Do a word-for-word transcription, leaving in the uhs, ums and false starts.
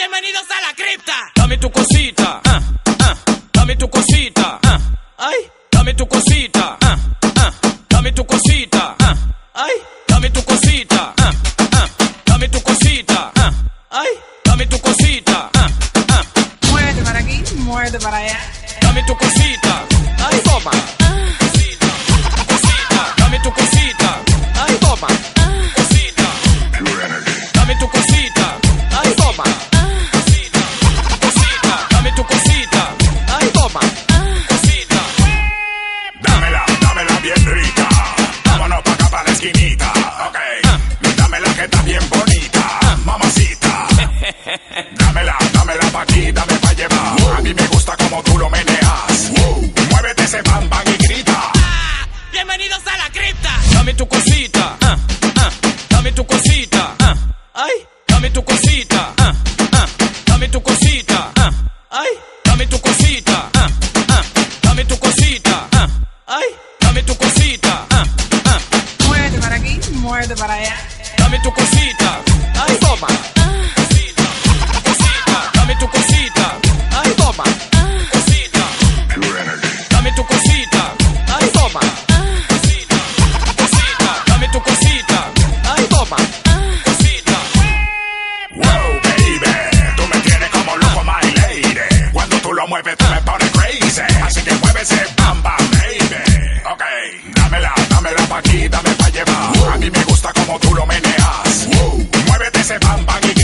Bienvenidos a la cripta. Dame tu cosita, ah, ah, dame tu cosita, ah, ay, dame tu cosita, ah, ah, dame tu cosita, ah, ay, dame tu cosita, ah, ah, dame tu cosita, ah, ay, dame tu cosita, ah, ah. Muévete para aquí, muévete para allá. Dame tu cosita, ay, toma. Cosita, cosita, dame tu cosita, ay, toma. Cosita, dame tu cosita, ay, toma. Cosita, cosita, dame tu cosita, ay, toma. Cosita, Dámela, dámela bien rica. Vámonos pa' acá pa' la esquinita. Ok, dámela que está bien bonita, mamacita. Dámela, dámela pa' aquí, dame pa' llevar. A mí me gusta como tú lo meneas. Muévete ese bam bam y grita. bienvenidos a la cripta. Dame tu cosita, ah, ah, dame tu cosita, ah, ay, dame tu cosita, ah, ah, dame tu cosita, ah, ay, dame tu cosita, ah, ah, dame tu cosita, ah, ay, dame tu cosita, ah, ah, Muévete para aquí, muévete para allá. dame tu cosita, ay, toma. Cosita, cosita, dame tu cosita, ay, toma. Cosita, dame tu cosita, ay, toma. Cosita, cosita, dame tu cosita, ay, toma. Cosita, Wow, baby, tú me tienes como loco, my lady. Cuando tú lo mueves, tú me pones crazy. Así que mueve ese bam bam, baby. Ok, dámela, dámela pa' aquí, dame pa' llevar. A mí me gusta como tú lo meneas. Muévete ese bam bam y